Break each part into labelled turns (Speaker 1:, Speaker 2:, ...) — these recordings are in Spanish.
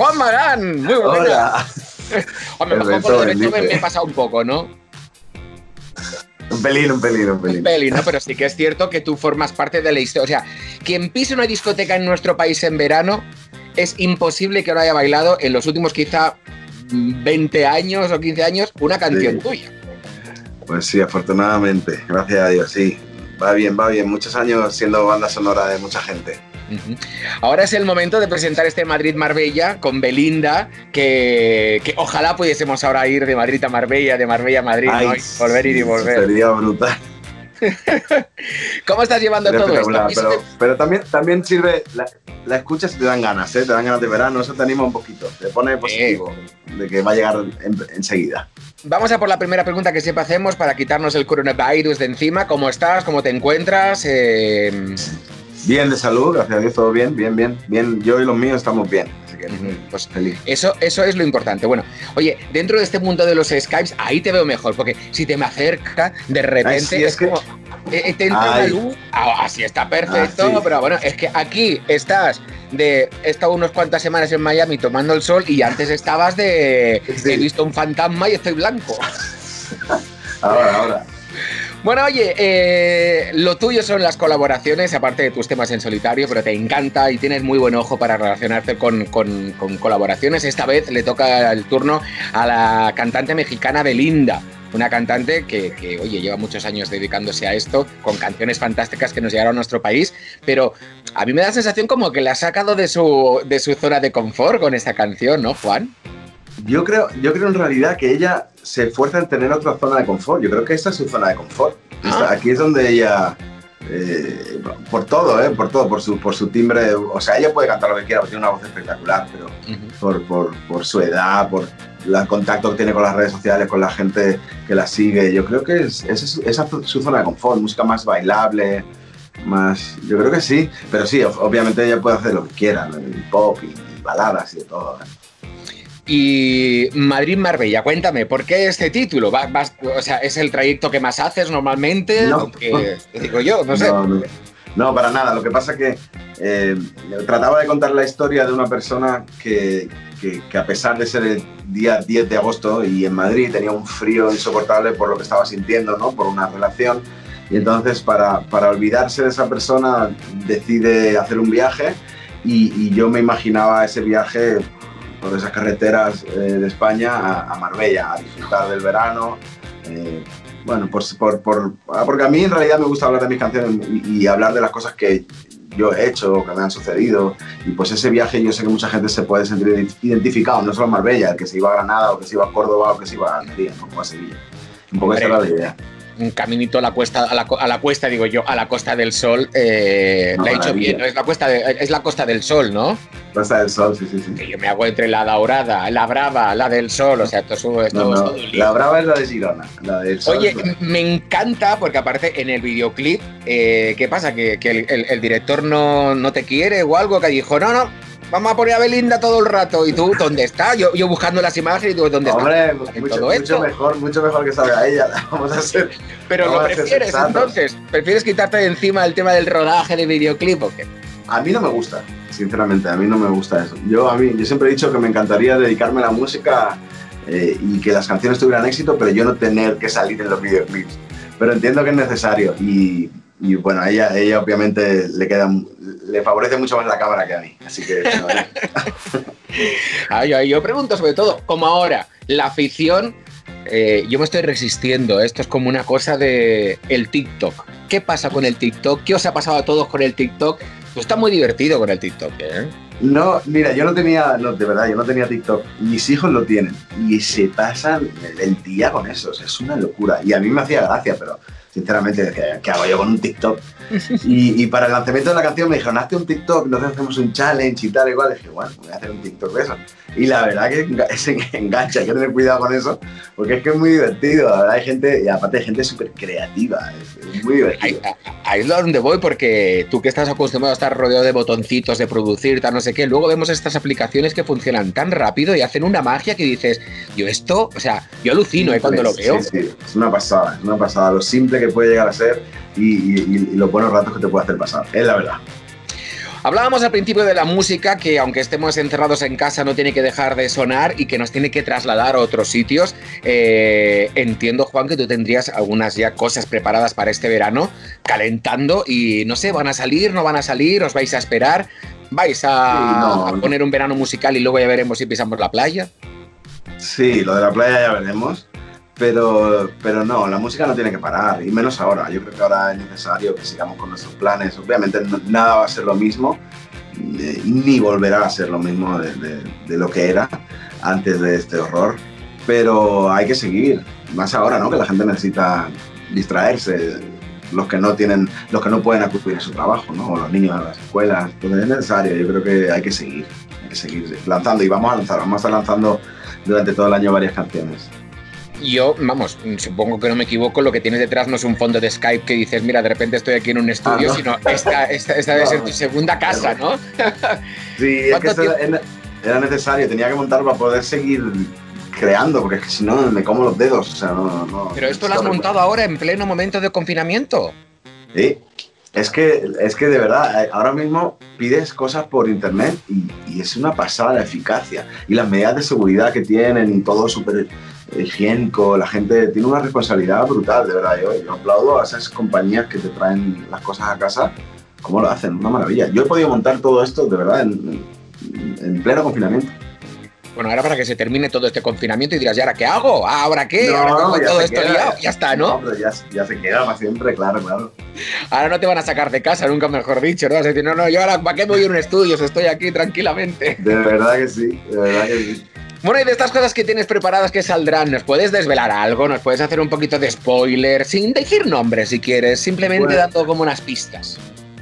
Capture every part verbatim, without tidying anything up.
Speaker 1: Juan Magán, muy buena.
Speaker 2: Hola.
Speaker 1: Hombre, mejor con lo de Beethoven me he pasado un poco, ¿no?
Speaker 2: Un pelín, un pelín, un pelín.
Speaker 1: Un pelín, ¿no? Pero sí que es cierto que tú formas parte de la historia. O sea, quien pise una discoteca en nuestro país en verano, es imposible que no haya bailado en los últimos quizá veinte años o quince años una canción sí. tuya.
Speaker 2: Pues sí, afortunadamente, gracias a Dios, sí. Va bien, va bien. Muchos años siendo banda sonora de mucha gente.
Speaker 1: Uh-huh. Ahora es el momento de presentar este Madrid-Marbella con Belinda, que, que ojalá pudiésemos ahora ir de Madrid a Marbella, de Marbella a Madrid,
Speaker 2: Ay,
Speaker 1: ¿no? Y volver, ir y volver.
Speaker 2: Sería brutal.
Speaker 1: ¿Cómo estás llevando
Speaker 2: sería
Speaker 1: todo esto?
Speaker 2: Pero, te... pero también, también sirve, la, la escuchas y te dan ganas, ¿eh? Te dan ganas de verano, eso te anima un poquito, te pone positivo, eh. de que va a llegar en, enseguida.
Speaker 1: Vamos a por la primera pregunta que siempre hacemos para quitarnos el coronavirus de encima. ¿Cómo estás? ¿Cómo te encuentras? Eh...
Speaker 2: Bien de salud, gracias a Dios, todo bien, bien, bien, bien. Yo y los míos estamos bien, así que uh-huh. pues feliz.
Speaker 1: Eso, eso es lo importante. Bueno, oye, dentro de este mundo de los Skypes, ahí te veo mejor, porque si te me acerca, de repente Ay, sí, es, es que... como... Eh, te entra Ay. una luz, ah, así está perfecto, ah, sí. pero bueno, es que aquí estás de, he estado unas cuantas semanas en Miami tomando el sol y antes estabas de, sí. he visto un fantasma y estoy blanco.
Speaker 2: Ahora, ahora.
Speaker 1: Bueno, oye, eh, lo tuyo son las colaboraciones, aparte de tus temas en solitario, pero te encanta y tienes muy buen ojo para relacionarte con, con, con colaboraciones. Esta vez le toca el turno a la cantante mexicana Belinda, una cantante que, que, oye, lleva muchos años dedicándose a esto, con canciones fantásticas que nos llegaron a nuestro país, pero a mí me da la sensación como que la ha sacado de su, de su zona de confort con esta canción, ¿no, Juan?
Speaker 2: Yo creo, yo creo en realidad que ella se esfuerza en tener otra zona de confort. Yo creo que esta es su zona de confort. Ah. Esta, aquí es donde ella, eh, por todo, eh, por todo, por su, por su timbre, o sea, ella puede cantar lo que quiera, porque tiene una voz espectacular, pero uh-huh. por, por, por su edad, por el contacto que tiene con las redes sociales, con la gente que la sigue, yo creo que es, es, es, esa es su zona de confort, música más bailable, más, yo creo que sí, pero sí, obviamente ella puede hacer lo que quiera, ¿no? El pop y, y baladas y de todo, ¿eh?
Speaker 1: Y Madrid-Marbella, cuéntame, ¿por qué este título? ¿Vas, vas, o sea, ¿es el trayecto que más haces normalmente?
Speaker 2: No,
Speaker 1: Aunque, digo yo, no sé.
Speaker 2: No, no, no, para nada. Lo que pasa es que eh, trataba de contar la historia de una persona que, que, que a pesar de ser el día diez de agosto y en Madrid tenía un frío insoportable por lo que estaba sintiendo, ¿no? Por una relación. Y entonces para, para olvidarse de esa persona decide hacer un viaje y, y yo me imaginaba ese viaje por esas carreteras eh, de España a, a Marbella, a disfrutar del verano. Eh, bueno, pues por, por, porque a mí en realidad me gusta hablar de mis canciones y, y hablar de las cosas que yo he hecho o que me han sucedido. Y pues ese viaje yo sé que mucha gente se puede sentir identificado, no solo a Marbella, el que se iba a Granada o que se iba a Córdoba o que se iba a Almería, o a Sevilla. Un poco esa era la idea.
Speaker 1: Un caminito a la cuesta, a la, a la cuesta, digo yo, a la Costa del Sol, eh, no, la he hecho bien, ¿no? Es la, cuesta de, es la Costa del Sol, ¿no?
Speaker 2: Costa del Sol, sí, sí, sí.
Speaker 1: Que yo me hago entre la Daurada, la Brava, la del Sol, o sea, esto, esto, esto
Speaker 2: no, no,
Speaker 1: es todo un lío.
Speaker 2: La Brava es la de Girona, la del Sol.
Speaker 1: Oye,
Speaker 2: es la...
Speaker 1: me encanta porque aparte en el videoclip, eh, ¿qué pasa? Que, que el, el, el director no, no te quiere o algo, que dijo, no, no, vamos a poner a Belinda todo el rato. ¿Y tú dónde está? Yo, yo buscando las imágenes y tú, ¿dónde
Speaker 2: Hombre,
Speaker 1: está?
Speaker 2: Hombre, mucho, mucho mejor, mucho mejor que salga ella. Vamos a hacer.
Speaker 1: Pero lo prefieres entonces. ¿Prefieres quitarte de encima el tema del rodaje de videoclip o qué?
Speaker 2: A mí no me gusta, sinceramente, a mí no me gusta eso. Yo, a mí, yo siempre he dicho que me encantaría dedicarme a la música eh, y que las canciones tuvieran éxito, pero yo no tener que salir en los videoclips. Pero entiendo que es necesario y, y bueno, a ella, ella obviamente le queda, le favorece mucho más la cámara que a mí, así que... No, ¿eh?
Speaker 1: ay, ay, yo pregunto sobre todo, como ahora, la afición, eh, yo me estoy resistiendo, esto es como una cosa de el TikTok. ¿Qué pasa con el TikTok? ¿Qué os ha pasado a todos con el TikTok? Pues está muy divertido con el TikTok, ¿eh?
Speaker 2: No, mira, yo no tenía, no, de verdad, yo no tenía TikTok. Mis hijos lo tienen y se pasan el día con eso, o sea, es una locura. Y a mí me hacía gracia, pero sinceramente decía, ¿qué hago yo con un TikTok? Y, y para el lanzamiento de la canción me dijeron, hazte un TikTok, nos hacemos un challenge y tal, igual. Y dije, bueno, voy a hacer un TikTok de eso. Y la verdad que se engancha, hay que tener cuidado con eso, porque es que es muy divertido. La verdad hay gente, y aparte hay gente súper creativa, es, es muy divertido.
Speaker 1: Ahí, ahí es donde voy, porque tú que estás acostumbrado a estar rodeado de botoncitos, de producir, tal, no sé qué, luego vemos estas aplicaciones que funcionan tan rápido y hacen una magia que dices, yo esto, o sea, yo alucino, ¿eh? Cuando lo veo.
Speaker 2: Sí, sí, es una pasada, es una pasada, lo simple que puede llegar a ser y, y, y los buenos ratos que te puede hacer pasar, es la verdad.
Speaker 1: Hablábamos al principio de la música, que aunque estemos encerrados en casa no tiene que dejar de sonar y que nos tiene que trasladar a otros sitios. Eh, entiendo, Juan, que tú tendrías algunas ya cosas preparadas para este verano, calentando y no sé, ¿van a salir, no van a salir? ¿Os vais a esperar? ¿Vais a, sí, no, a poner un verano musical y luego ya veremos si pisamos la playa?
Speaker 2: Sí, lo de la playa ya veremos. Pero, pero no, la música no tiene que parar, y menos ahora. Yo creo que ahora es necesario que sigamos con nuestros planes. Obviamente no, nada va a ser lo mismo, eh, ni volverá a ser lo mismo de, de, de lo que era antes de este horror, pero hay que seguir, más ahora, ¿no? Que la gente necesita distraerse, los que no tienen, los que no pueden acudir a su trabajo, ¿no? O los niños a las escuelas. Entonces es necesario, yo creo que hay que seguir, hay que seguir lanzando, y vamos a lanzar, vamos a estar lanzando durante todo el año varias canciones.
Speaker 1: Yo, vamos, supongo que no me equivoco, lo que tienes detrás no es un fondo de Skype que dices, mira, de repente estoy aquí en un estudio, ah, no. sino esta, esta, esta debe no, ser tu segunda casa, ¿no?
Speaker 2: Sí, es que esto era, era necesario, tenía que montarlo para poder seguir creando, porque es que si no me como los dedos, o sea, no... no
Speaker 1: Pero esto lo has montado ahora en pleno momento de confinamiento.
Speaker 2: Sí, es que, es que de verdad, ahora mismo pides cosas por internet y, y es una pasada la eficacia y las medidas de seguridad que tienen y todo súper higiénico. La gente tiene una responsabilidad brutal, de verdad. Yo, yo aplaudo a esas compañías que te traen las cosas a casa, cómo lo hacen, una maravilla. Yo he podido montar todo esto, de verdad, en, en, en pleno confinamiento.
Speaker 1: Bueno, ahora para que se termine todo este confinamiento y dirás, ¿y ahora qué hago? ¿Ah, ¿ahora qué?
Speaker 2: No,
Speaker 1: ¿Ahora
Speaker 2: ya
Speaker 1: todo
Speaker 2: se
Speaker 1: esto
Speaker 2: queda,
Speaker 1: liado? Ya está, ¿no?
Speaker 2: No, pero ya, ya se queda para siempre, claro, claro.
Speaker 1: Ahora no te van a sacar de casa, nunca mejor dicho, ¿no? Vas a decir, no, no, yo ahora, ¿para qué voy a un estudio si estoy aquí tranquilamente?
Speaker 2: De verdad que sí, de verdad que sí.
Speaker 1: Bueno, y de estas cosas que tienes preparadas que saldrán, ¿nos puedes desvelar algo? ¿Nos puedes hacer un poquito de spoiler? Sin decir nombres, si quieres, simplemente bueno, dando como unas pistas.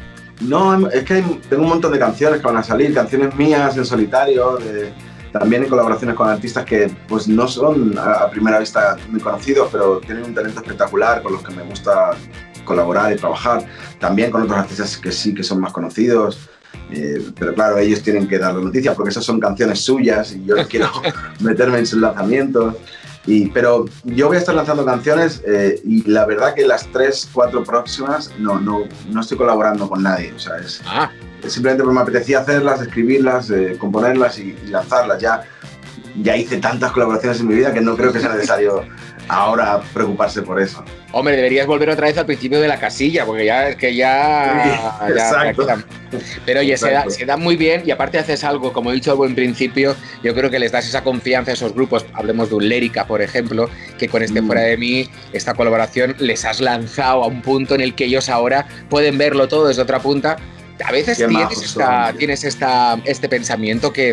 Speaker 2: No, es que hay, tengo un montón de canciones que van a salir, canciones mías en solitario, de, también en colaboraciones con artistas que pues no son a, a primera vista muy conocidos, pero tienen un talento espectacular con los que me gusta colaborar y trabajar. También con otros artistas que sí que son más conocidos. Eh, pero claro, ellos tienen que dar las noticias porque esas son canciones suyas y yo no quiero meterme en sus lanzamientos. Y, pero yo voy a estar lanzando canciones eh, y la verdad que las tres, cuatro próximas no, no, no estoy colaborando con nadie. O sea, es,
Speaker 1: ah.
Speaker 2: es simplemente porque me apetecía hacerlas, escribirlas, eh, componerlas y, y lanzarlas. Ya, ya hice tantas colaboraciones en mi vida que no creo que sea necesario ahora preocuparse por eso.
Speaker 1: Hombre, deberías volver otra vez al principio de la casilla, porque ya es que ya...
Speaker 2: Sí,
Speaker 1: ya
Speaker 2: exacto.
Speaker 1: Ya pero oye, se da, se da muy bien y aparte haces algo, como he dicho al buen principio, yo creo que les das esa confianza a esos grupos, hablemos de un Lérica, por ejemplo, que con este mm. Fuera de Mí, esta colaboración, les has lanzado a un punto en el que ellos ahora pueden verlo todo desde otra punta. A veces Qué tienes, esta, tienes esta, este pensamiento que,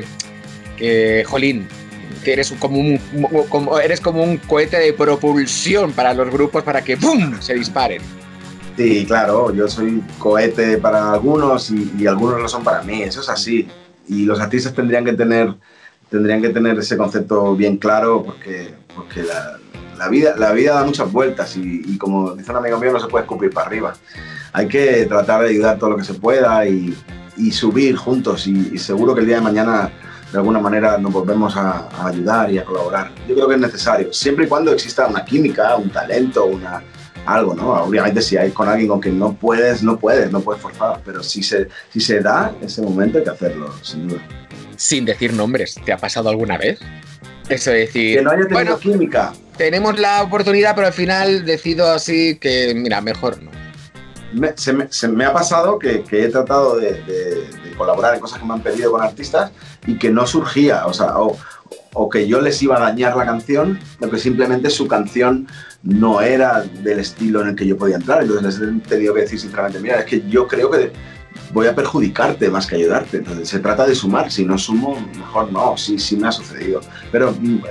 Speaker 1: que jolín, que eres como, un, como, eres como un cohete de propulsión para los grupos para que ¡pum!, se disparen.
Speaker 2: Sí, claro, yo soy cohete para algunos y, y algunos lo son para mí, eso es así. Y los artistas tendrían que tener, tendrían que tener ese concepto bien claro porque, porque la, la, vida, la vida da muchas vueltas y, y como dice un amigo mío, no se puede escupir para arriba. Hay que tratar de ayudar todo lo que se pueda y, y subir juntos y, y seguro que el día de mañana de alguna manera nos volvemos a, a ayudar y a colaborar. Yo creo que es necesario, siempre y cuando exista una química, un talento, una... algo, ¿no? Obviamente si hay con alguien con quien no puedes, no puedes, no puedes forzar, pero si se, si se da ese momento hay que hacerlo, sin duda.
Speaker 1: Sin decir nombres, ¿te ha pasado alguna vez? Eso de decir...
Speaker 2: Que no haya tenido
Speaker 1: bueno,
Speaker 2: química.
Speaker 1: Tenemos la oportunidad, pero al final decido así que, mira, mejor no.
Speaker 2: Me, se, me, se me ha pasado que, que he tratado de, de, de colaborar en cosas que me han pedido con artistas y que no surgía, o sea, o, o que yo les iba a dañar la canción, o que simplemente su canción no era del estilo en el que yo podía entrar. Entonces les he tenido que decir sinceramente, mira, es que yo creo que voy a perjudicarte más que ayudarte. Entonces se trata de sumar, si no sumo, mejor no, sí, sí me ha sucedido. Pero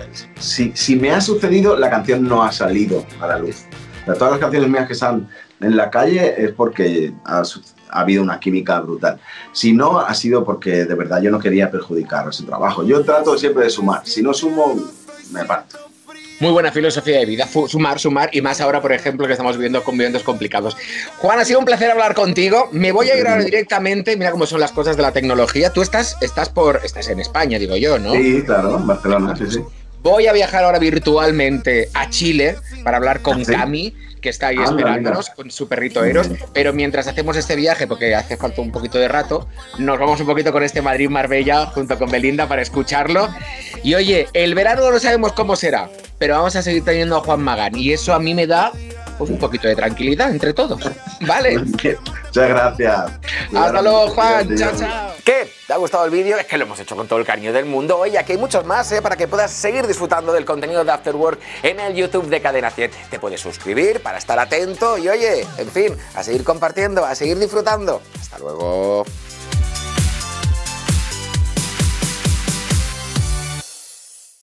Speaker 2: si, si me ha sucedido, la canción no ha salido a la luz. O sea, todas las canciones mías que están en la calle es porque ha, ha habido una química brutal. Si no, ha sido porque de verdad yo no quería perjudicar ese trabajo. Yo trato siempre de sumar, si no sumo, me parto.
Speaker 1: Muy buena filosofía de vida, sumar, sumar, y más ahora, por ejemplo, que estamos viviendo convivientes complicados. Juan, ha sido un placer hablar contigo. Me voy a ir ahora directamente, mira cómo son las cosas de la tecnología. Tú estás, estás, por, estás en España, digo yo, ¿no?
Speaker 2: Sí, claro, en Barcelona, sí, sí.
Speaker 1: Voy a viajar ahora virtualmente a Chile para hablar con
Speaker 2: ¿Sí?
Speaker 1: Cami, que está ahí
Speaker 2: Anda,
Speaker 1: esperándonos
Speaker 2: mira.
Speaker 1: con su perrito Eros. Pero mientras hacemos este viaje, porque hace falta un poquito de rato, nos vamos un poquito con este Madrid-Marbella junto con Belinda para escucharlo. Y oye, el verano no sabemos cómo será, pero vamos a seguir teniendo a Juan Magán. Y eso a mí me da pues, un poquito de tranquilidad entre todos. ¿Vale?
Speaker 2: Muchas gracias.
Speaker 1: Hasta luego, Juan.
Speaker 2: Tío.
Speaker 1: Chao, chao. ¿Qué? ¿Te ha gustado el vídeo? Es que lo hemos hecho con todo el cariño del mundo. Oye, aquí hay muchos más, ¿eh? Para que puedas seguir disfrutando del contenido de After Work en el YouTube de Cadena siete. Te puedes suscribir para estar atento y, oye, en fin, a seguir compartiendo, a seguir disfrutando. Hasta luego.